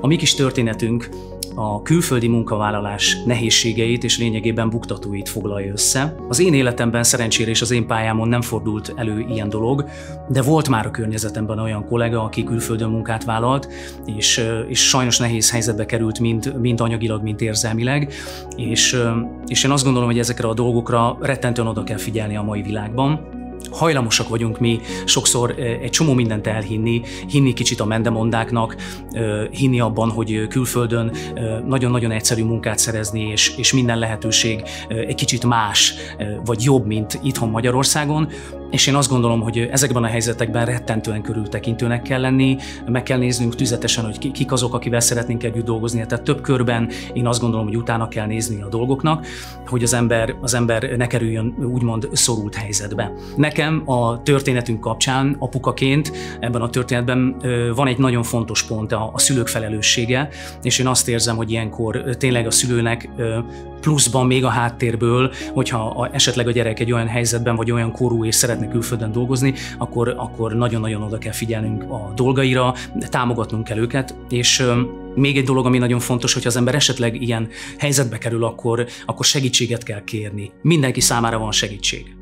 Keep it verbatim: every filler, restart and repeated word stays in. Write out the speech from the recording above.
mi kis történetünk a külföldi munkavállalás nehézségeit és lényegében buktatóit foglalja össze. Az én életemben szerencsére és az én pályámon nem fordult elő ilyen dolog, de volt már a környezetemben olyan kollega, aki külföldön munkát vállalt, és, és sajnos nehéz helyzetbe került mind, mind anyagilag, mind érzelmileg, és, és én azt gondolom, hogy ezekre a dolgokra rettentően oda kell figyelni a mai világban. Hajlamosak vagyunk mi sokszor egy csomó mindent elhinni, hinni kicsit a mendemondáknak, hinni abban, hogy külföldön nagyon-nagyon egyszerű munkát szerezni, és, és minden lehetőség egy kicsit más, vagy jobb, mint itthon Magyarországon. És én azt gondolom, hogy ezekben a helyzetekben rettentően körültekintőnek kell lenni, meg kell néznünk tüzetesen, hogy kik azok, akivel szeretnénk együtt dolgozni. Tehát több körben én azt gondolom, hogy utána kell nézni a dolgoknak, hogy az ember, az ember ne kerüljön úgymond szorult helyzetbe. Nekem a történetünk kapcsán apukaként ebben a történetben van egy nagyon fontos pont, a, a szülők felelőssége, és én azt érzem, hogy ilyenkor tényleg a szülőnek pluszban még a háttérből, hogyha a, esetleg a gyerek egy olyan helyzetben vagy olyan korú és szeretne külföldön dolgozni, akkor, akkor nagyon-nagyon oda kell figyelnünk a dolgaira, támogatnunk kell őket, és még egy dolog, ami nagyon fontos, hogy az ember esetleg ilyen helyzetbe kerül, akkor, akkor segítséget kell kérni. Mindenki számára van segítség.